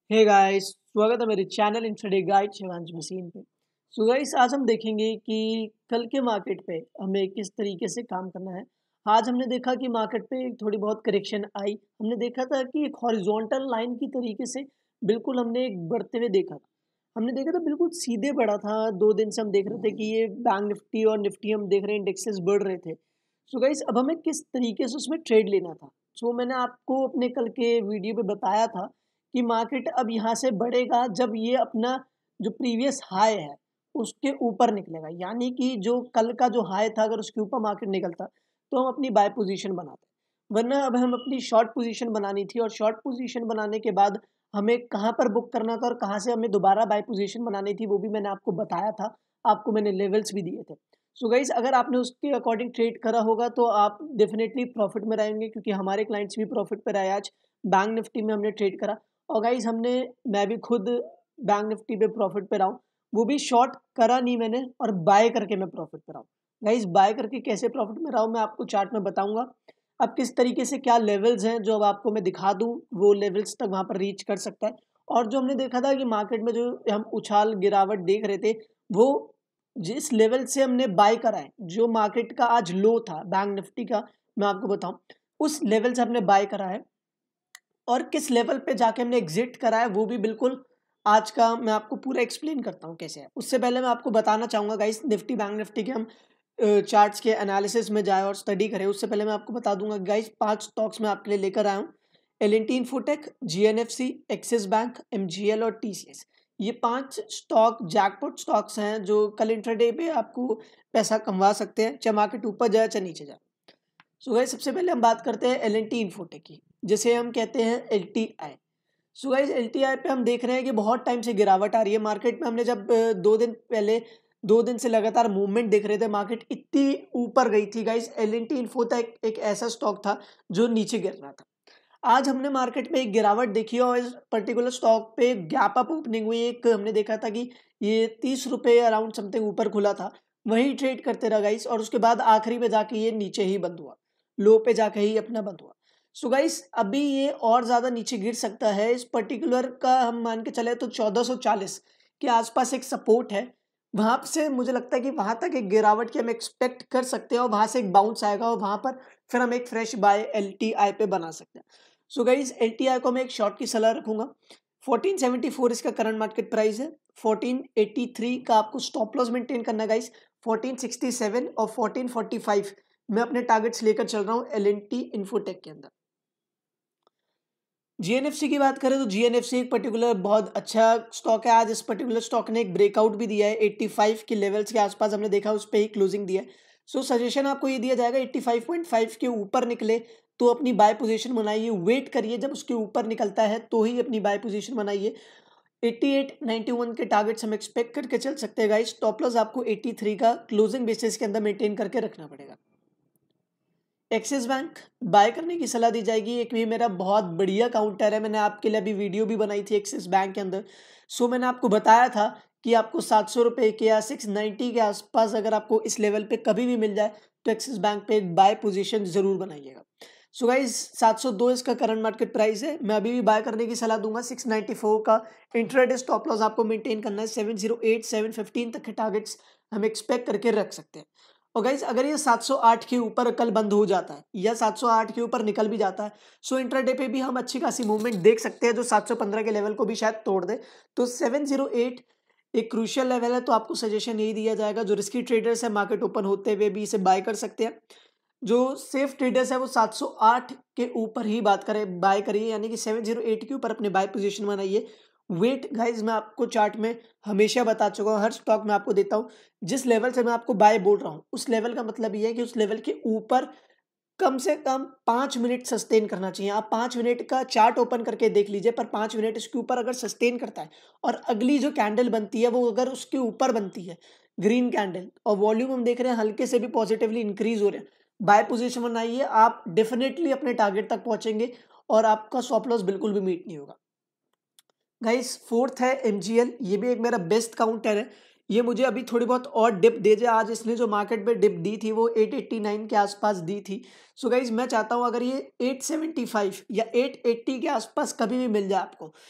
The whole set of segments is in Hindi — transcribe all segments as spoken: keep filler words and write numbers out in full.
हे गाइस, स्वागत है मेरे channel intraday guide Shivansh machine पे। सो गाइस, आज हम देखेंगे कि कल के मार्केट पे हमें किस तरीके से काम करना है। आज हमने देखा कि मार्केट पे थोड़ी बहुत करेक्शन आई। हमने देखा था कि एक हॉरिजॉन्टल लाइन की तरीके से बिल्कुल हमने एक बढ़ते हुए देखा था। हमने देखा था बिल्कुल सीधे बढ़ा था। दो दिन से हम देख रहे थे कि ये बैंक निफ्टी और निफ्टी हम देख रहे हैं इंडेक्सेस बढ़ रहे थे। सो गाइस, अब हमें किस तरीके से उसमें ट्रेड लेना था। सो मैंने आपको अपने कल के वीडियो पे बताया था कि मार्केट अब यहाँ से बढ़ेगा जब ये अपना जो प्रीवियस हाई है उसके ऊपर निकलेगा, यानी कि जो कल का जो हाई था अगर उसके ऊपर मार्केट निकलता तो हम अपनी बाय पोजीशन बनाते। वरना अब हम अपनी शॉर्ट पोजीशन बनानी थी और शॉर्ट पोजीशन बनाने के बाद हमें कहाँ पर बुक करना था और कहाँ से हमें दोबारा बाय पोजीशन बनानी थी वो भी मैंने आपको बताया था। आपको मैंने लेवल्स भी दिए थे। सो गाइस, अगर आपने उसके अकॉर्डिंग ट्रेड करा होगा तो आप डेफिनेटली प्रॉफिट में रहेंगे, क्योंकि हमारे क्लाइंट्स भी प्रॉफिट पे रहे। आज बैंक निफ्टी में हमने ट्रेड करा और गाइस हमने मैं भी खुद बैंक निफ्टी पे प्रॉफिट पे रहा हूँ। वो भी शॉर्ट करा नहीं मैंने, और बाय करके मैं प्रॉफिट पे रहा हूँ। गाइस, बाय करके कैसे प्रॉफिट में रहा हूँ मैं आपको चार्ट में बताऊंगा। अब किस तरीके से क्या लेवल्स हैं जो अब आपको मैं दिखा दूं, वो लेवल्स तक वहां पर रीच कर सकता है। और जो हमने देखा था कि मार्केट में जो हम उछाल गिरावट देख रहे थे, वो जिस लेवल से हमने बाय करा है, जो मार्केट का आज लो था बैंक निफ्टी का, मैं आपको बताऊं उस लेवल से हमने बाय करा है। और किस लेवल पे जाके हमने एग्जिट करा है वो भी बिल्कुल आज का मैं आपको पूरा एक्सप्लेन करता हूँ कैसे है। उससे पहले मैं आपको बताना चाहूंगा गाइस, निफ्टी बैंक निफ्टी के हम चार्ट्स के एनालिसिस में जाए और स्टडी करें उससे पहले मैं आपको बता दूंगा गाइस, पांच स्टॉक्स मैं आपके लिए लेकर आया हूँ। L N T Infotech, G N F C, Axis bank, M G L और टी सी एस। ये पांच स्टॉक जैकपॉट स्टॉक्स हैं जो कल इंट्राडे पे आपको पैसा कमवा सकते हैं, चाहे मार्केट ऊपर जाए चाहे नीचे जाए। सो गाइस, सबसे पहले हम बात करते हैं एल एन टी इन्फोटेक की, जिसे हम कहते हैं L T I. So guys, L T I पे हम देख रहे हैं कि बहुत टाइम से गिरावट आ रही है मार्केट में। हमने जब अ, दो दिन पहले दो दिन से लगातार मूवमेंट देख रहे थे, मार्केट इतनी ऊपर गई थी guys. L N T Infotech एक ऐसा स्टॉक था जो नीचे गिर रहा था। आज हमने मार्केट में एक गिरावट देखी और इस पर्टिकुलर स्टॉक पे गैप अप ओपनिंग हुई। एक हमने देखा था कि ये तीस रुपए अराउंड समथिंग ऊपर खुला था, वही ट्रेड करते रहा गाइस, और उसके बाद आखिरी में जाके ये नीचे ही बंद हुआ, लो पे जाके ही अपना बंद हुआ। सो गाइस, अभी ये और ज्यादा नीचे गिर सकता है। इस पर्टिकुलर का हम मान के चले तो चौदह सौ चालीस के आसपास एक सपोर्ट है। वहां से मुझे लगता है कि वहां तक एक गिरावट की हम एक्सपेक्ट कर सकते हैं और वहां से एक बाउंस आएगा और वहां पर फिर हम एक fresh buy L T I पे बना सकते हैं। So guys, L T I को मैं एक शॉर्ट की सलाह रखूंगा। फोर्टीन सेवेंटी फोर इसका करंट मार्केट प्राइस है। फोर्टीन एटी थ्री का आपको स्टॉप लॉस मेंटेन करना है गाइस। फोर्टीन सिक्सटी सेवन और फोर्टीन फोर्टी फाइव मैं अपने टारगेट्स लेकर चल रहा हूं एल एन टी इन्फोटेक के अंदर। जी एन एफ सी की बात करें तो जी एन एफ सी एक पर्टिकुलर बहुत अच्छा स्टॉक है। आज इस पर्टिकुलर स्टॉक ने एक ब्रेकआउट भी दिया है। पचासी के लेवल्स के आसपास हमने देखा, उस पे ही क्लोजिंग दिया है। सो सजेशन आपको ये दिया जाएगा, पचासी पॉइंट फाइव के ऊपर निकले तो अपनी बाय पोजीशन बनाइए, वेट करिए जब उसके ऊपर निकलता है तो ही अपनी बाय पोजीशन बनाइए। अट्ठासी इक्यानवे के टारगेट्स हम एक्सपेक्ट करके चल सकते हैं गाइस। स्टॉप लॉस आपको तिरासी का क्लोजिंग बेसिस के अंदर मेंटेन करके रखना पड़ेगा। एक्सिस बैंक बाय करने की सलाह दी जाएगी। एक भी मेरा बहुत बढ़िया काउंटर है, मैंने आपके लिए अभी वीडियो भी बनाई थी एक्सिस बैंक के अंदर। सो मैंने आपको बताया था कि आपको सात सौ रुपये के या सिक्स नाइन्टी के आसपास अगर आपको इस लेवल पे कभी भी मिल जाए तो एक्सिस बैंक पे एक बाय पोजीशन जरूर बनाइएगा। सो गाइस, सात सौ दो इसका करंट मार्केट प्राइस है। मैं अभी भी बाय करने की सलाह दूंगा। सिक्स नाइन्टी फोर का इंट्राडे स्टॉप लॉस आपको मेंटेन करना है। Seven zero eight seven fifteen तक के टारगेट्स हम एक्सपेक्ट करके रख सकते हैं। और गाइस, अगर ये सात सौ आठ के ऊपर कल बंद हो जाता है या सात सौ आठ के ऊपर निकल भी जाता है, सो इंट्राडे पे भी हम अच्छी खासी मूवमेंट देख सकते हैं जो सात सौ पंद्रह के लेवल को भी शायद तोड़ दे। तो सेवन जीरो एट एक क्रूशियल लेवल है, तो आपको सजेशन यही दिया जाएगा। जो रिस्की ट्रेडर्स है मार्केट ओपन होते हुए भी इसे बाय कर सकते हैं। जो सेफ ट्रेडर्स है वो सात सौ आठ के ऊपर ही बात करें बाय करिए, यानी कि सात सौ आठ के ऊपर अपने बाय पोजीशन बनाइए। वेट गाइस, मैं आपको चार्ट में हमेशा बता चुका हूँ, हर स्टॉक में आपको देता हूँ। जिस लेवल से मैं आपको बाय बोल रहा हूँ उस लेवल का मतलब ये है कि उस लेवल के ऊपर कम से कम पाँच मिनट सस्टेन करना चाहिए। आप पाँच मिनट का चार्ट ओपन करके देख लीजिए, पर पाँच मिनट इसके ऊपर अगर सस्टेन करता है और अगली जो कैंडल बनती है वो अगर उसके ऊपर बनती है, ग्रीन कैंडल, और वॉल्यूम हम देख रहे हैं हल्के से भी पॉजिटिवली इंक्रीज हो रहे हैं, बाय पोजीशन बनाइए। आप डेफिनेटली अपने टारगेट तक पहुंचेंगे और आपका स्टॉप लॉस बिल्कुल भी मीट नहीं होगा। गाइस, फोर्थ है एम जी एल। ये भी एक मेरा बेस्ट काउंटर है। ये मुझे अभी थोड़ी बहुत और डिप दे जाए। आज इसने जो मार्केट में डिप दी थी वो आठ सौ नवासी के आसपास दी थी। सो गाइस, मैं चाहता हूं अगर ये आठ सौ पचहत्तर या आठ सौ अस्सी के आसपास कभी भी मिल जाए आपको,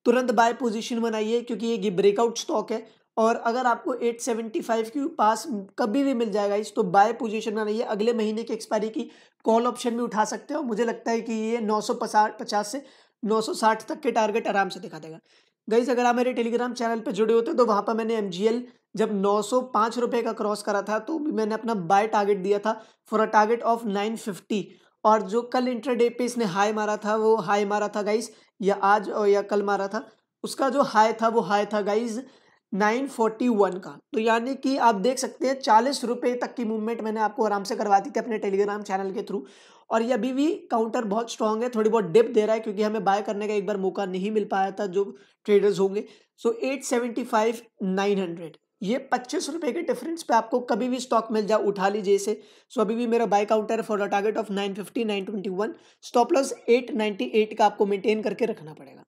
तुरंत बाय पोजीशन बनाइए क्योंकि ये ब्रेकआउट स्टॉक है और अगर आपको आठ सौ पचहत्तर के पास कभी भी मिल जाएगा इस तो बाय पोजीशन बनाइए। अगले महीने की एक्सपायरी की कॉल ऑप्शन में उठा सकते हो। मुझे लगता है कि ये नौ सौ पचास से नौ सौ साठ तक के टारगेट आराम से दिखा देगा। गाइस अगर आप मेरे टेलीग्राम चैनल पे जुड़े होते तो वहाँ पर मैंने एमजीएल जब नौ सौ पाँच रुपये का क्रॉस करा था तो मैंने अपना बाय टारगेट दिया था for a target of nine fifty. और जो कल इंट्राडे पे इसने हाई मारा था वो हाई मारा था गाइस या आज और या कल मारा था, उसका जो हाई था वो हाई था गाइस नाइन फोर्टी वन का। तो यानी कि आप देख सकते हैं चालीस रुपये तक की मूवमेंट मैंने आपको आराम से करवा दी थी अपने टेलीग्राम चैनल के थ्रू। और ये अभी भी काउंटर बहुत स्ट्रांग है, थोड़ी बहुत डिप दे रहा है क्योंकि हमें बाय करने का एक बार मौका नहीं मिल पाया था जो ट्रेडर्स होंगे। So eight seventy five nine hundred ये पच्चीस रुपये के डिफरेंस पे आपको कभी भी स्टॉक मिल जाए उठा लीजिए इसे। सो अभी भी मेरा buy counter for the target of nine fifty nine twenty one, stop loss eight ninety eight का आपको मेंटेन करके रखना पड़ेगा।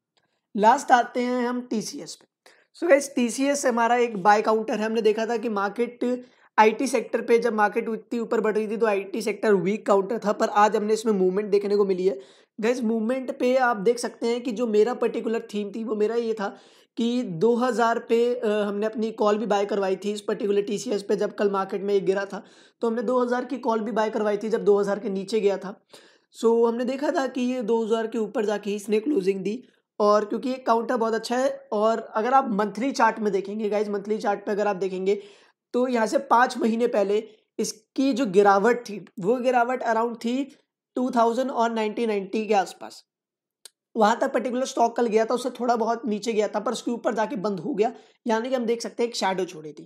लास्ट आते हैं हम टीसीएस पे। सो गाइस टीसीएस हमारा एक बाय काउंटर है। हमने देखा था कि मार्केट आईटी सेक्टर पे जब मार्केट इतनी ऊपर बढ़ रही थी तो आईटी सेक्टर वीक काउंटर था, पर आज हमने इसमें मूवमेंट देखने को मिली है। गाइस मूवमेंट पे आप देख सकते हैं कि जो मेरा पर्टिकुलर थीम थी वो मेरा ये था कि दो हज़ार पे आ, हमने अपनी कॉल भी बाय करवाई थी इस पर्टिकुलर टीसीएस पे जब कल मार्केट में एक गिरा था। तो हमने दो हज़ार की कॉल भी बाय करवाई थी जब दो हज़ार के नीचे गया था। सो हमने देखा था कि ये दो हज़ार के ऊपर जाके इसने क्लोजिंग दी और क्योंकि ये काउंटर बहुत अच्छा है। और अगर आप मंथली चार्ट में देखेंगे गाइज, मंथली चार्ट पे अगर आप देखेंगे तो यहाँ से पाँच महीने पहले इसकी जो गिरावट थी वो गिरावट अराउंड थी टू थाउजेंड और नाइनटीन नाइंटी के आसपास। वहाँ तक पर्टिकुलर स्टॉक कल गया था, उससे थोड़ा बहुत नीचे गया था पर उसके ऊपर जाके बंद हो गया, यानी कि हम देख सकते हैं एक शैडो छोड़ी थी।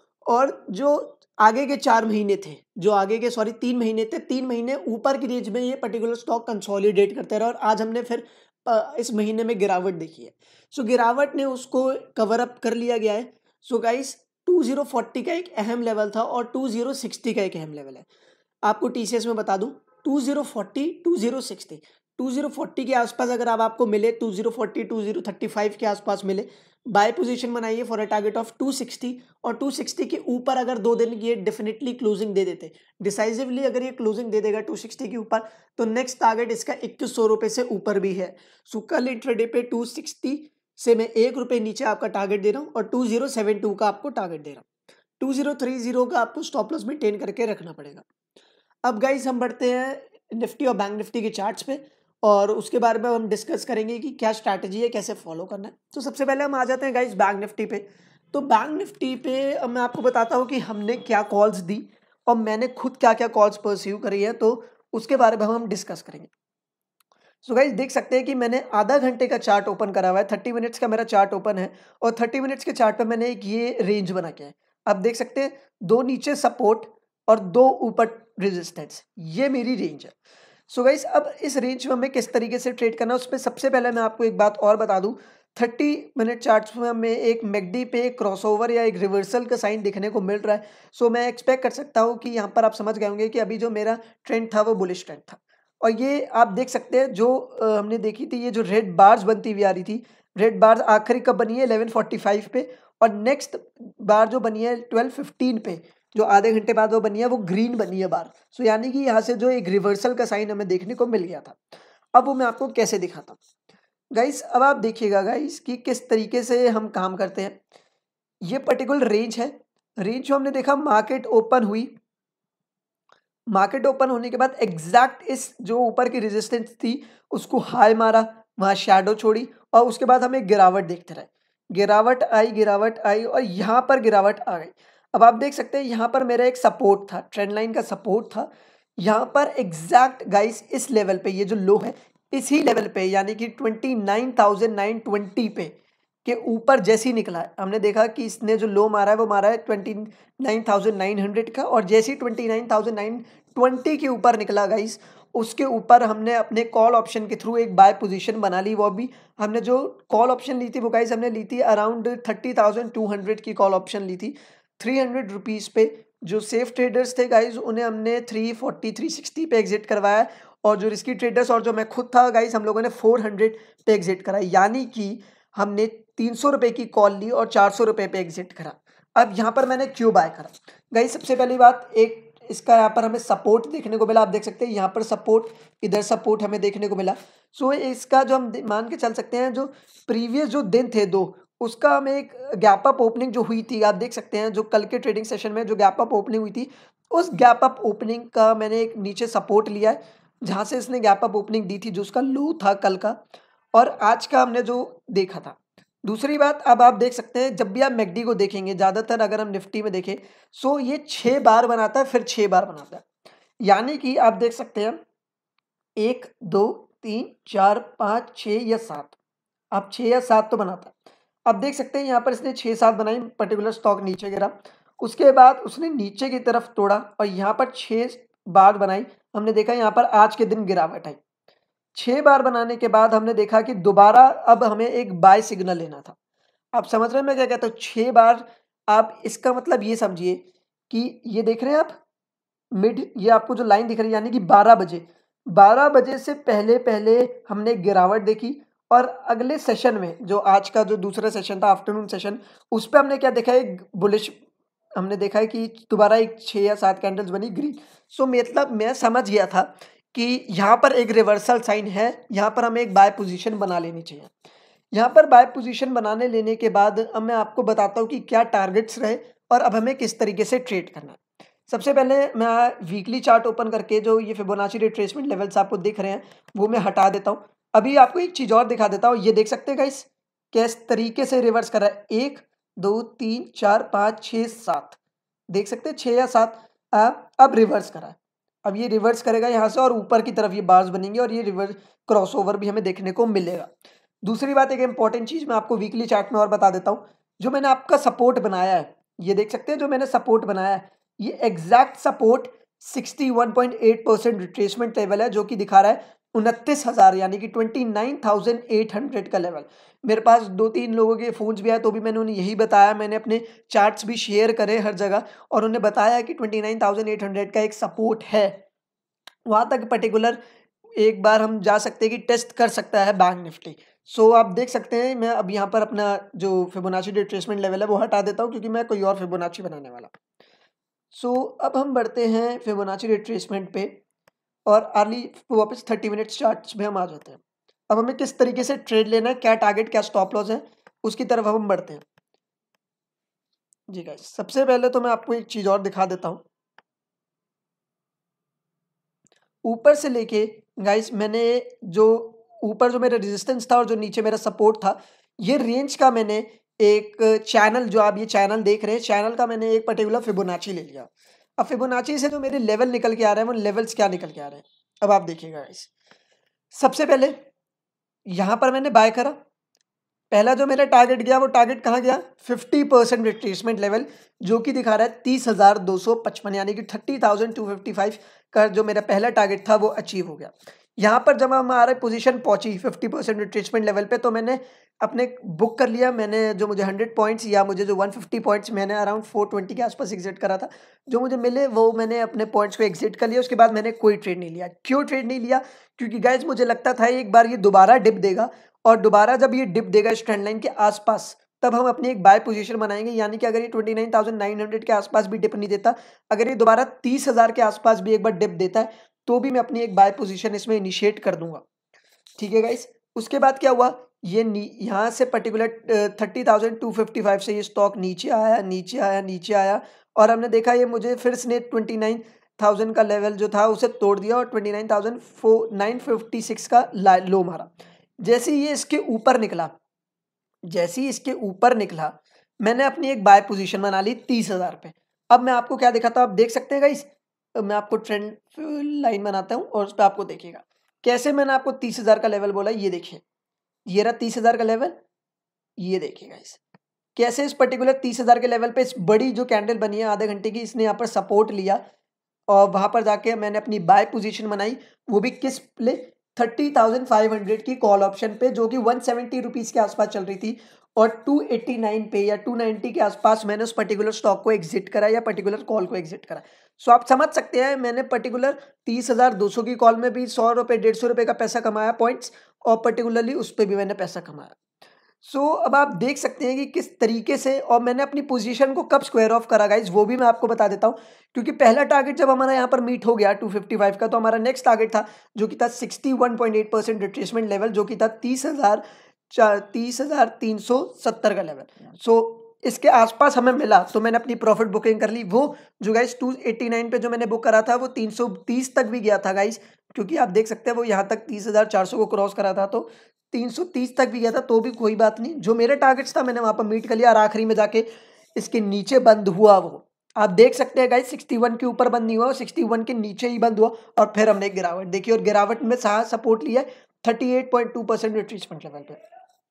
और जो आगे के चार महीने थे जो आगे के सॉरी तीन महीने थे तीन महीने ऊपर की रेंज में ये पर्टिकुलर स्टॉक कंसोलिडेट करते रहे और आज हमने फिर अ, इस महीने में गिरावट देखी है। सो गिरावट ने उसको कवर अप कर लिया गया है। So guys two thousand forty का एक अहम लेवल था और टू थाउजेंड सिक्सटी का एक अहम लेवल है। आपको टीसीएस में बता दूं two thousand forty two thousand sixty two thousand forty के आसपास अगर आप आपको मिले two thousand forty two thousand thirty five के आसपास मिले, बाय पोजीशन बनाइए for a target of two sixty. और टू सिक्सटी के ऊपर अगर दो दिन ये डेफिनेटली क्लोजिंग दे देते डिसाइसिवली, अगर ये क्लोजिंग दे देगा टू सिक्सटी के ऊपर तो नेक्स्ट टारगेट इसका इक्कीस सौ रुपये से ऊपर भी है। सो कल इंट्राडे पे टू सिक्सटी से मैं एक रुपये नीचे आपका टारगेट दे रहा हूँ और टू थाउजेंड सेवेंटी टू का आपको टारगेट दे रहा हूँ। टू थाउजेंड थर्टी का आपको स्टॉप लॉस मेंटेन करके रखना पड़ेगा। अब गाइस हम बढ़ते हैं निफ्टी और बैंक निफ्टी के चार्ट्स पे और उसके बारे में हम डिस्कस करेंगे कि क्या स्ट्रैटेजी है, कैसे फॉलो करना है। तो सबसे पहले हम आ जाते हैं गाइस बैंक निफ्टी पे। तो बैंक निफ्टी पे अब मैं आपको बताता हूँ कि हमने क्या कॉल्स दी और मैंने खुद क्या क्या कॉल्स परस्यू करी है, तो उसके बारे में हम डिस्कस करेंगे। सो गाइस देख सकते हैं कि मैंने आधा घंटे का चार्ट ओपन करा हुआ है, थर्टी मिनट्स का मेरा चार्ट ओपन है और थर्टी मिनट्स के चार्ट पे मैंने एक ये रेंज बना के है। आप देख सकते हैं दो नीचे सपोर्ट और दो ऊपर रेजिस्टेंस, ये मेरी रेंज है। सो गाइस अब इस रेंज में हमें किस तरीके से ट्रेड करना है उस पर सबसे पहले मैं आपको एक बात और बता दूं, थर्टी मिनट चार्ट्स में हमें एक मैकडी पे क्रॉसओवर या एक रिवर्सल का साइन दिखने को मिल रहा है। सो मैं एक्सपेक्ट कर सकता हूँ कि यहाँ पर आप समझ गए होंगे कि अभी जो मेरा ट्रेंड था वो बुलिश ट्रेंड था। और ये आप देख सकते हैं जो अ, हमने देखी थी ये जो रेड बार्स बनती हुई आ रही थी, रेड बार्स आखिरी कब बनी है इलेवन फोर्टी फाइव पे और नेक्स्ट बार जो बनी है ट्वेल्व फिफ्टीन पे, जो आधे घंटे बाद वो बनी है वो ग्रीन बनी है बार। सो यानी कि यहाँ से जो एक रिवर्सल का साइन हमें देखने को मिल गया था। अब वो मैं आपको कैसे दिखाता हूँ गाइस। अब आप देखिएगा गाइस कि किस तरीके से हम काम करते हैं। ये पर्टिकुलर रेंज है, रेंज जो हमने देखा मार्केट ओपन हुई, मार्केट ओपन होने के बाद एग्जैक्ट इस जो ऊपर की रेजिस्टेंस थी उसको हाई मारा, वहाँ शैडो छोड़ी और उसके बाद हमें गिरावट देखते रहे, गिरावट आई गिरावट आई और यहाँ पर गिरावट आ गई। अब आप देख सकते हैं यहाँ पर मेरा एक सपोर्ट था, ट्रेंड लाइन का सपोर्ट था, यहाँ पर एग्जैक्ट गाइस इस लेवल पे ये जो लो है इसी लेवल पे यानी कि twenty nine thousand nine twenty पे के ऊपर जैसे ही निकला है, हमने देखा कि इसने जो लो मारा है वो मारा है twenty nine thousand nine hundred का और जैसे ही twenty nine thousand nine twenty के ऊपर निकला गाइस उसके ऊपर हमने अपने कॉल ऑप्शन के थ्रू एक बाय पोजीशन बना ली। वो भी हमने जो कॉल ऑप्शन ली थी वो गाइस हमने ली थी around thirty thousand two hundred की कॉल ऑप्शन ली थी थ्री हंड्रेड रुपीज़ पे। जो सेफ ट्रेडर्स थे गाइस उन्हें हमने थ्री फोर्टी थ्री सिक्सटी पे एग्जिट करवाया और जो रिस्की ट्रेडर्स और जो मैं खुद था गाइस हम लोगों ने फोर हंड्रेड पे एग्जिट करा, यानी कि हमने तीन सौ रुपये की कॉल ली और चार सौ रुपये पे एग्जिट करा। अब यहाँ पर मैंने क्यों बाय करा गाइस, सबसे पहली बात एक इसका यहाँ पर हमें सपोर्ट देखने को मिला, आप देख सकते हैं यहाँ पर सपोर्ट, इधर सपोर्ट हमें देखने को मिला। सो इसका जो हम मान के चल सकते हैं जो प्रीवियस जो दिन थे दो, उसका हमें एक गैप अप ओपनिंग जो हुई थी, आप देख सकते हैं जो कल के ट्रेडिंग सेशन में जो गैप अप ओपनिंग हुई थी, उस गैप अप ओपनिंग का मैंने एक नीचे सपोर्ट लिया है जहाँ से इसने गैप अप ओपनिंग दी थी, जो उसका लो था कल का और आज का हमने जो देखा था। दूसरी बात, अब आप देख सकते हैं जब भी आप मैकडी को देखेंगे, ज़्यादातर अगर हम निफ्टी में देखें सो ये छः बार बनाता है फिर छः बार बनाता है, यानी कि आप देख सकते हैं एक दो तीन चार पाँच छः या सात, आप छः या सात तो बनाता है। अब देख सकते हैं यहाँ पर इसने छः सात बनाई, पर्टिकुलर स्टॉक नीचे गिरा, उसके बाद उसने नीचे की तरफ तोड़ा और यहाँ पर छः बार बनाई, हमने देखा यहाँ पर आज के दिन गिरावट आई। छः बार बनाने के बाद हमने देखा कि दोबारा अब हमें एक बाय सिग्नल लेना था। आप समझ रहे हैं मैं क्या कहता हूँ? छः बार, आप इसका मतलब ये समझिए कि ये देख रहे हैं आप मिड, ये आपको जो लाइन दिख रही है यानी कि बारह बजे, बारह बजे से पहले पहले हमने गिरावट देखी और अगले सेशन में जो आज का जो दूसरा सेशन था, आफ्टरनून सेशन, उस पर हमने क्या देखा है, एक बुलिश हमने देखा है कि दोबारा एक छः या सात कैंडल्स बनी ग्रीन। सो मतलब मैं समझ गया था कि यहाँ पर एक रिवर्सल साइन है, यहाँ पर हमें एक बाय पोजीशन बना लेनी चाहिए। यहाँ पर बाय पोजीशन बनाने लेने के बाद अब मैं आपको बताता हूँ कि क्या टारगेट्स रहे और अब हमें किस तरीके से ट्रेड करना है। सबसे पहले मैं वीकली चार्ट ओपन करके जो ये फिबोनाची रिट्रेसमेंट लेवल्स आपको दिख रहे हैं वो मैं हटा देता हूँ। अभी आपको एक चीज़ और दिखा देता हूँ, ये देख सकते हैं गाइस किस तरीके से रिवर्स कर रहा है, एक दो तीन चार पाँच छः सात, देख सकते हैं छः या सात, अब रिवर्स करा है। अब ये रिवर्स करेगा यहाँ से और ऊपर की तरफ ये बार्स बनेंगे और ये रिवर्स क्रॉसओवर भी हमें देखने को मिलेगा। दूसरी बात, एक इंपॉर्टेंट चीज़ मैं आपको वीकली चार्ट में और बता देता हूँ, जो मैंने आपका सपोर्ट बनाया है, ये देख सकते हैं जो मैंने सपोर्ट बनाया है, ये एग्जैक्ट सपोर्ट इकसठ पॉइंट आठ परसेंट रिट्रेसमेंट लेवल है, जो कि दिखा रहा है उनतीस हज़ार यानी कि उनतीस हज़ार आठ सौ का लेवल। मेरे पास दो तीन लोगों के फ़ोन्स भी आए तो भी मैंने उन्हें यही बताया, मैंने अपने चार्ट्स भी शेयर करे हर जगह और उन्हें बताया कि उनतीस हज़ार आठ सौ का एक सपोर्ट है, वहाँ तक पर्टिकुलर एक बार हम जा सकते हैं कि टेस्ट कर सकता है बैंक निफ्टी। सो so, आप देख सकते हैं मैं अब यहाँ पर अपना जो फिबोनाची रिट्रेसमेंट लेवल है वो हटा देता हूँ क्योंकि मैं कोई और फिबोनाची बनाने वाला। सो so, अब हम बढ़ते हैं फिबोनाची रिट्रेसमेंट पे और अर्ली वापस थर्टी मिनट्स चार्ट्स में हम आ जाते हैं। अब हमें किस तरीके से ट्रेड लेना है, क्या टारगेट क्या स्टॉप लॉस है, उसकी तरफ हम बढ़ते हैं। जी गाइस, सबसे पहले तो मैं आपको एक चीज़ और दिखा देता हूँ। ऊपर से लेके गाइस मैंने जो ऊपर जो मेरा रेजिस्टेंस था और जो नीचे मेरा सपोर्ट था, ये रेंज का मैंने एक चैनल, जो आप ये चैनल देख रहे हैं, चैनल का मैंने एक पर्टिकुलर फिबोनाची ले लिया। अब फिबोनाची से जो मेरे लेवल निकल के आ रहे हैं वो लेवल्स क्या निकल के आ रहे हैं, अब आप देखिएगा गाइस। सबसे पहले यहाँ पर मैंने बाय करा, पहला जो मेरा टारगेट गया वो टारगेट कहाँ गया, फिफ्टी परसेंट रिट्रेसमेंट लेवल, जो कि दिखा रहा है तीस हज़ार दो सौ पचपन यानी कि thirty thousand two fifty five का जो मेरा पहला टारगेट था वो अचीव हो गया। यहाँ पर जब हमारे पोजीशन पहुंची फिफ्टी परसेंट रिट्रेसमेंट लेवल पे तो मैंने अपने बुक कर लिया, मैंने जो मुझे हंड्रेड पॉइंट्स या मुझे जो वन फिफ्टी पॉइंट्स मैंने अराउंड फोर ट्वेंटी के आसपास एग्जिट करा था, जो मुझे मिले वो मैंने अपने पॉइंट्स को एग्जिट कर लिया। उसके बाद मैंने कोई ट्रेड नहीं लिया। क्यों ट्रेड नहीं लिया? क्योंकि गाइज मुझे लगता था एक बार ये दोबारा डिप देगा और दोबारा जब ये डिप देगा इस ट्रेंड लाइन के आसपास तब हम अपनी एक बाय पोजीशन बनाएंगे, यानी कि अगर ये twenty nine thousand nine hundred के आसपास भी डिप नहीं देता, अगर ये दोबारा तीस हज़ार के आसपास भी एक बार डिप देता है तो भी मैं अपनी एक बाय पोजीशन इसमें इनिशिएट कर दूंगा। ठीक है गाइस, उसके बाद क्या हुआ, ये यहाँ से particular thirty thousand two fifty five से ये स्टॉक नीचे आया नीचे आया नीचे आया और हमने देखा ये मुझे फिर इसने ट्वेंटी नाइन थाउजेंड का लेवल जो था उसे तोड़ दिया और twenty nine thousand four nine fifty six का लो मारा। जैसे ये इसके ऊपर निकला जैसे ही इसके ऊपर निकला मैंने अपनी एक बाय पोजीशन बना ली तीस हज़ार पे। अब मैं आपको क्या दिखाता हूँ, आप देख सकते हैं गाइस, मैं आपको ट्रेंड लाइन बनाता हूँ और उस पर आपको देखिएगा कैसे मैंने आपको तीस हज़ार का लेवल बोला। ये देखिए, ये रहा तीस हज़ार का लेवल, ये देखिए गाइस कैसे इस पर्टिकुलर तीस हज़ार के लेवल पे इस बड़ी जो कैंडल बनी है आधे घंटे की, इसने यहाँ पर सपोर्ट लिया और वहाँ पर जाके मैंने अपनी बाय पोजीशन बनाई, वो भी किस प्ले थर्टी थाउजेंड फाइव हंड्रेड की कॉल ऑप्शन पे, जो कि वन सेवेंटी रुपीज़ के आसपास चल रही थी और टू एटी नाइन पे या टू नाइंटी के आसपास मैंने उस पर्टिकुलर स्टॉक को एग्जिट करा या पर्टिकुलर कॉल को एग्जिट करा। सो आप समझ सकते हैं मैंने पर्टिकुलर तीस हज़ार दो सौ की कॉल में भी सौ रुपये डेढ़ सौ रुपये का पैसा कमाया पॉइंट्स, और पर्टिकुलरली उस पर भी मैंने पैसा कमाया। सो so, अब आप देख सकते हैं कि किस तरीके से, और मैंने अपनी पोजीशन को कब स्क्वायर ऑफ करा गाइज वो भी मैं आपको बता देता हूँ, क्योंकि पहला टारगेट जब हमारा यहाँ पर मीट हो गया टू फिफ्टी फाइव का, तो हमारा नेक्स्ट टारगेट था जो कि था sixty one point eight percent retracement level, जो कि था तीस हजार तीस हजार तीन सौ सत्तर का लेवल। सो so, इसके आसपास हमें मिला तो मैंने अपनी प्रॉफिट बुकिंग कर ली। वो जो गाइज टू एटी नाइन पे जो मैंने बुक करा था वो तीन सौ तीस तक भी गया था गाइज, क्योंकि आप देख सकते हैं वो यहाँ तक तीस हजार चार सौ को क्रॉस करा था, तो तीन सौ तीस तक भी गया था, तो भी कोई बात नहीं, जो मेरे टारगेट्स था मैंने वहां पर मीट कर लिया। और आखिरी में जाके इसके नीचे बंद हुआ, वो आप देख सकते हैं गाइस सिक्सटी वन के ऊपर बंद नहीं हुआ, सिक्सटी वन के नीचे ही बंद हुआ, और फिर हमने एक गिरावट देखी, और गिरावट में सपोर्ट लिया thirty eight point two percent retracement level पे।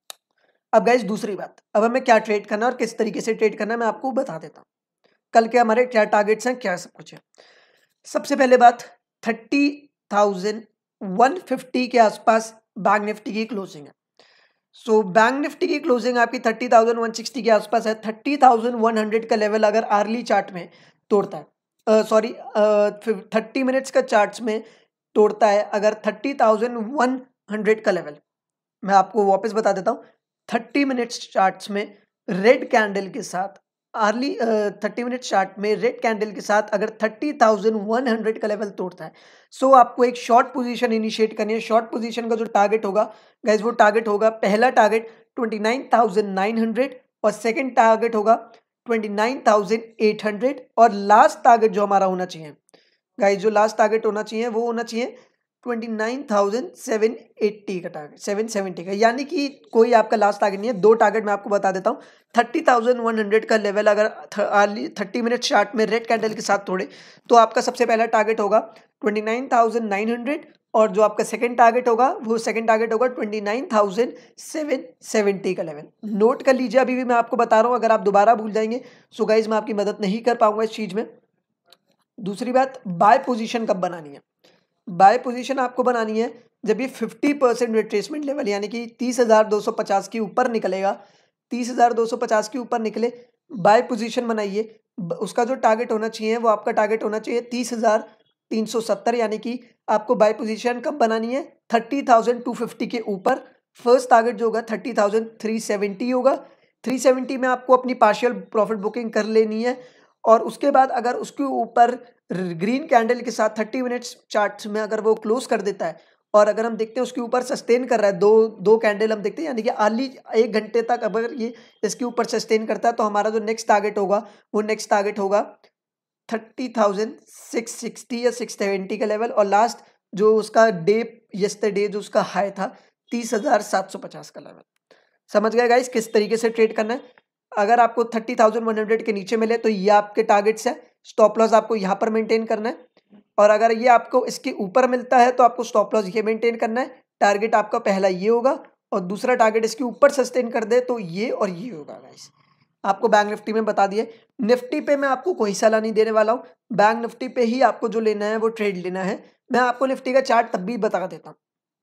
अब गाइस दूसरी बात, अब हमें क्या ट्रेड करना और किस तरीके से ट्रेड करना है मैं आपको बता देता हूँ। कल के हमारे क्या टारगेट्स हैं, क्या सब कुछ है। सबसे पहले बात, थर्टी थाउजेंड वन फिफ्टी के आसपास बैंक निफ्टी की क्लोजिंग है। सो बैंक निफ्टी की क्लोजिंग आपकी थर्टी थाउजेंड वन सिक्सटी के आसपास है। थर्टी थाउजेंड वन हंड्रेड का लेवल अगर आर्ली चार्ट में तोड़ता है, सॉरी थर्टी मिनट्स का चार्ट्स में तोड़ता है अगर थर्टी थाउजेंड वन हंड्रेड का लेवल, मैं आपको वापस बता देता हूँ, थर्टी मिनट्स चार्ट्स में रेड कैंडल के साथ अर्ली थर्टी मिनट चार्ट में रेड कैंडल के साथ अगर थर्टी थाउजेंड वन हंड्रेड का लेवल तोड़ता है, सो so आपको एक शॉर्ट पोजीशन इनिशिएट करनी है। शॉर्ट पोजीशन का जो टारगेट होगा गाइज, वो टारगेट होगा, पहला target twenty nine thousand nine hundred और सेकंड टारगेट होगा twenty nine thousand eight hundred, और लास्ट टारगेट जो हमारा होना चाहिए गाइज, जो लास्ट टारगेट होना चाहिए वो होना चाहिए twenty nine thousand seven eighty का टारगेट, सेवन सेवेंटी का, यानी कि कोई आपका लास्ट टारगेट नहीं है। दो टारगेट मैं आपको बता देता हूँ। थर्टी थाउजेंड वन हंड्रेड का लेवल अगर थर्टी मिनट चार्ट में रेड कैंडल के साथ तोड़े तो आपका सबसे पहला टारगेट होगा twenty nine thousand nine hundred, और जो आपका सेकंड टारगेट होगा वो सेकंड टारगेट होगा twenty nine thousand seven seventy का लेवल। नोट कर लीजिए, अभी भी मैं आपको बता रहा हूँ, अगर आप दोबारा भूल जाएंगे सो गाइज मैं आपकी मदद नहीं कर पाऊंगा इस चीज़ में। दूसरी बात, बाय पोजीशन कब बनानी है। बाय पोजीशन आपको बनानी है जब ये फिफ्टी परसेंट रिट्रेसमेंट लेवल यानी कि तीस हजार दो सौ पचास के ऊपर निकलेगा, तीस हजार दो सौ पचास के ऊपर निकले बाय पोजीशन बनाइए। उसका जो टारगेट होना चाहिए वो आपका टारगेट होना चाहिए तीस हजार तीन सौ सत्तर, यानी कि आपको बाय पोजीशन कब बनानी है, थर्टी थाउजेंड टू फिफ्टी के ऊपर। फर्स्ट टारगेट जो होगा थर्टी थाउजेंड थ्री सेवेंटी होगा, थ्री सेवेंटी में आपको अपनी पार्शियल प्रॉफिट बुकिंग कर लेनी है, और उसके बाद अगर उसके ऊपर ग्रीन कैंडल के साथ थर्टी मिनट्स चार्ट्स में अगर वो क्लोज कर देता है, और अगर हम देखते हैं उसके ऊपर सस्टेन कर रहा है, दो दो कैंडल हम देखते हैं, यानी कि अर्ली एक घंटे तक अगर ये इसके ऊपर सस्टेन करता है तो हमारा जो नेक्स्ट टारगेट होगा वो नेक्स्ट टारगेट होगा थर्टी थाउजेंड सिक्स सिक्सटी या सिक्स सेवेंटी का लेवल, और लास्ट जो उसका डे यस्टरडे जो उसका हाई था तीस हजार सात सौ पचास का लेवल। समझ गए गाइस किस तरीके से ट्रेड करना है। अगर आपको थर्टी थाउजेंड वन हंड्रेड के नीचे मिले तो ये आपके टारगेट्स है, स्टॉप लॉस आपको यहाँ पर मेंटेन करना है, और अगर ये आपको इसके ऊपर मिलता है तो आपको स्टॉप लॉस ये मेंटेन करना है। टारगेट आपका पहला ये होगा, और दूसरा टारगेट इसके ऊपर सस्टेन कर दे तो ये और ये होगा गाइस। आपको बैंक निफ्टी में बता दिए। निफ्टी पे मैं आपको कोई सलाह नहीं देने वाला हूँ, बैंक निफ्टी पे ही आपको जो लेना है वो ट्रेड लेना है। मैं आपको निफ्टी का चार्ट तब भी बता देता हूँ।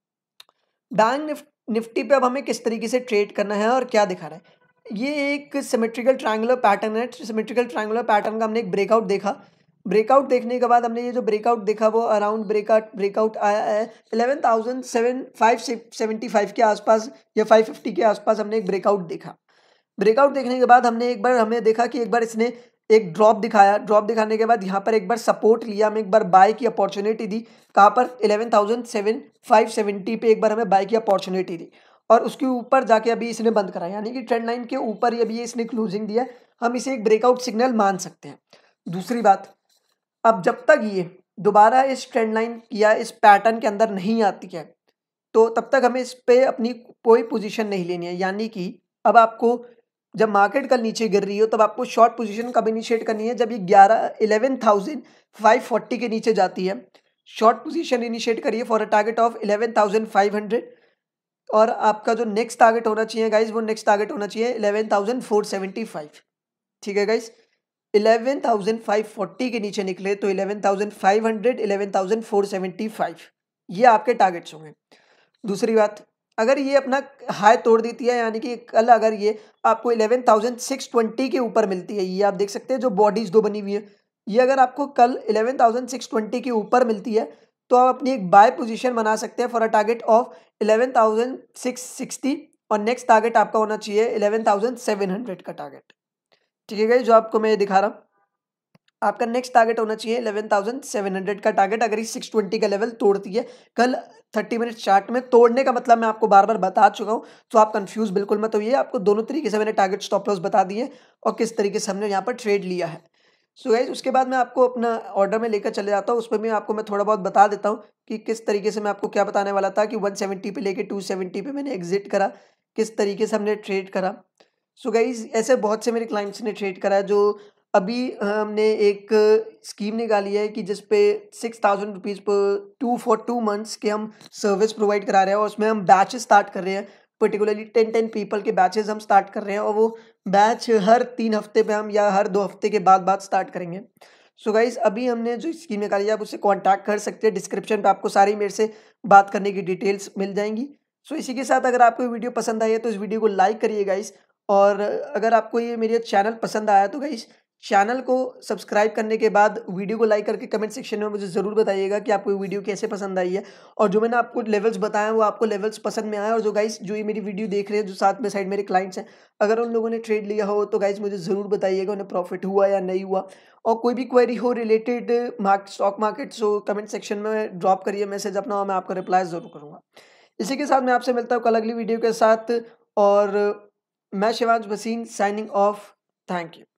बैंक निफ्टी पे अब हमें किस तरीके से ट्रेड करना है और क्या दिखा रहा है। ये एक सिमेट्रिकल ट्रायंगुलर पैटर्न है। सिमेट्रिकल ट्रायंगुलर पैटर्न का हमने एक ब्रेकआउट देखा। ब्रेकआउट देखने के बाद हमने ये जो ब्रेकआउट देखा वो अराउंड ब्रेकआउट ब्रेकआउट आया है eleven thousand seven five seventy five के आसपास या फाइव फिफ्टी के आसपास हमने एक ब्रेकआउट देखा। ब्रेकआउट देखने के बाद हमने एक बार हमें देखा कि एक बार इसने एक ड्रॉप दिखाया। ड्रॉप दिखाने के बाद यहाँ पर एक बार सपोर्ट लिया, हमें एक बार बाय की अपॉर्चुनिटी दी। कहाँ पर, eleven thousand seven five seventy पे एक बार हमें बाय की अपॉर्चुनिटी दी, और उसके ऊपर जाके अभी इसने बंद करा, यानी कि ट्रेंड लाइन के ऊपर ही अभी इसने क्लोजिंग दिया। हम इसे एक ब्रेकआउट सिग्नल मान सकते हैं। दूसरी बात, अब जब तक ये दोबारा इस ट्रेंड लाइन या इस पैटर्न के अंदर नहीं आती है तो तब तक हमें इस पे अपनी कोई पोजीशन नहीं लेनी है। यानी कि अब आपको जब मार्केट कल नीचे गिर रही हो तब आपको शॉर्ट पोजीशन कब इनिशिएट करनी है, जब ये ग्यारह इलेवन थाउजेंड फाइव फोर्टी के नीचे जाती है। शॉर्ट पोजीशन इनिशिएट करिए for a target of eleven thousand five hundred, और आपका जो नेक्स्ट टारगेट होना चाहिए गाइज वो नेक्स्ट टारगेट होना चाहिए eleven thousand four seventy five. ठीक है guys, eleven thousand five forty के नीचे निकले तो eleven thousand five hundred, eleven thousand four seventy five, ये आपके टारगेट्स होंगे। दूसरी बात, अगर ये अपना हाई तोड़ देती है, यानी कि कल अगर ये आपको इलेवन थाउजेंड सिक्स ट्वेंटी के ऊपर मिलती है, ये आप देख सकते हैं जो बॉडीज दो बनी हुई है, ये अगर आपको कल इलेवन थाउजेंड सिक्स ट्वेंटी के ऊपर मिलती है तो आप अपनी एक बाय पोजीशन बना सकते हैं for a target of eleven thousand six sixty और नेक्स्ट टारगेट आपका होना चाहिए इलेवन थाउजेंड सेवन हंड्रेड का टारगेट। ठीक है गाइस, जो आपको मैं ये दिखा रहा हूँ, आपका नेक्स्ट टारगेट होना चाहिए इलेवन थाउजेंड सेवन हंड्रेड का टारगेट। अगर ये सिक्स ट्वेंटी का लेवल तोड़ती है कल थर्टी मिनट चार्ट में, तोड़ने का मतलब मैं आपको बार बार बता चुका हूँ, तो आप कंफ्यूज बिल्कुल मत होइए। आपको दोनों तरीके से मैंने टारगेट स्टॉप लॉस बता दिए और किस तरीके से हमने यहाँ पर ट्रेड लिया है। सो गाइस, उसके बाद मैं आपको अपना ऑर्डर में लेकर चले जाता हूँ, उस पर भी आपको मैं थोड़ा बहुत बता देता हूँ कि किस तरीके से मैं आपको क्या बताने वाला था कि वन सेवेंटी पे लेके टू सेवेंटी पे मैंने एग्जिट करा, किस तरीके से हमने ट्रेड करा। सो गाइस, ऐसे बहुत से मेरे क्लाइंट्स ने ट्रेड करा है। जो अभी हमने एक स्कीम निकाली है कि जिस पे सिक्स थाउजेंड रुपीज़ पर टू फॉर टू मंथ्स के हम सर्विस प्रोवाइड करा रहे हैं, और उसमें हम बैचेस स्टार्ट कर रहे हैं, पर्टिकुलरली टेन टेन पीपल के बैचेस हम स्टार्ट कर रहे हैं, और वो बैच हर तीन हफ्ते पे हम या हर दो हफ्ते के बाद बाद स्टार्ट करेंगे। सो गाइस, अभी हमने जो स्कीम निकाली है आप उससे कॉन्टैक्ट कर सकते हैं, डिस्क्रिप्शन पे आपको सारी मेरे से बात करने की डिटेल्स मिल जाएंगी। सो इसी के साथ अगर आपको वीडियो पसंद आई है तो इस वीडियो को लाइक करिए गाइस, और अगर आपको ये मेरे चैनल पसंद आया तो गाइस चैनल को सब्सक्राइब करने के बाद वीडियो को लाइक करके कमेंट सेक्शन में मुझे ज़रूर बताइएगा कि आपको वीडियो कैसे पसंद आई है, और जो मैंने आपको लेवल्स बताया वो आपको लेवल्स पसंद में आया। और जो गाइस जो ये मेरी वीडियो देख रहे हैं, जो साथ में साइड मेरे क्लाइंट्स हैं, अगर उन लोगों ने ट्रेड लिया हो तो गाइस मुझे ज़रूर बताइएगा उन्हें प्रॉफिट हुआ या नहीं हुआ। और कोई भी क्वेरी हो related mark stock market, so comment section में ड्रॉप करिए मैसेज अपना, और मैं आपका रिप्लाई ज़रूर करूँगा। इसी के साथ मैं आपसे मिलता हूँ कल अगली वीडियो के साथ, और मैं Shivansh Bhasin signing off. Thank you.